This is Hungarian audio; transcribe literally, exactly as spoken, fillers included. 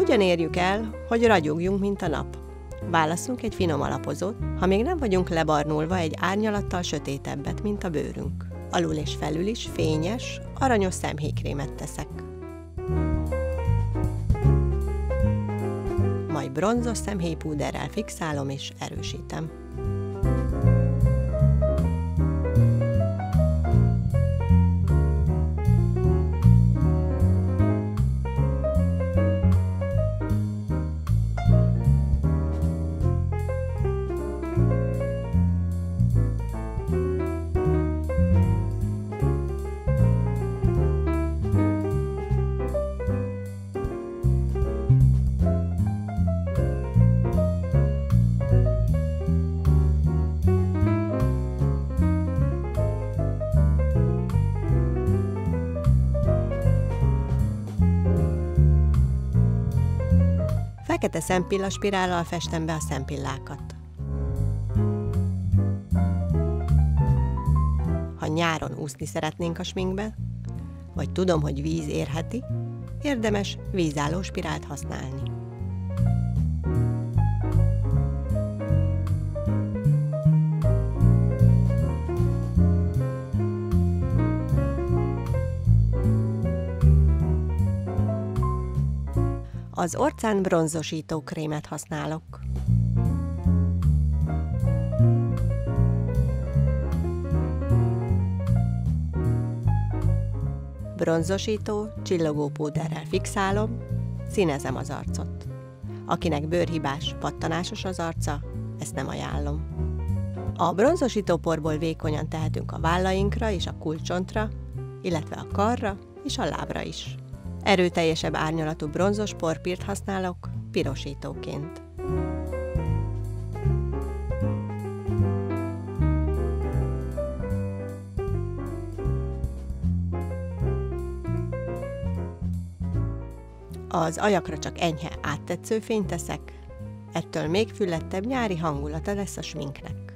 Hogyan érjük el, hogy ragyogjunk, mint a nap? Válasszunk egy finom alapozót, ha még nem vagyunk lebarnulva, egy árnyalattal sötétebbet, mint a bőrünk. Alul és felül is fényes, aranyos szemhéjkrémet teszek. Majd bronzos szemhéjpúderrel fixálom és erősítem. Fekete szempillaspirállal festem be a szempillákat. Ha nyáron úszni szeretnénk a sminkbe, vagy tudom, hogy víz érheti, érdemes vízálló spirált használni. Az orcán bronzosító krémet használok. Bronzosító, csillogó púderrel fixálom, színezem az arcot. Akinek bőrhibás, pattanásos az arca, ezt nem ajánlom. A bronzosító porból vékonyan tehetünk a vállainkra és a kulcsontra, illetve a karra és a lábra is. Erőteljesebb árnyalatú bronzos porpírt használok pirosítóként. Az ajakra csak enyhe áttetsző fényt teszek, ettől még füllettebb nyári hangulata lesz a sminknek.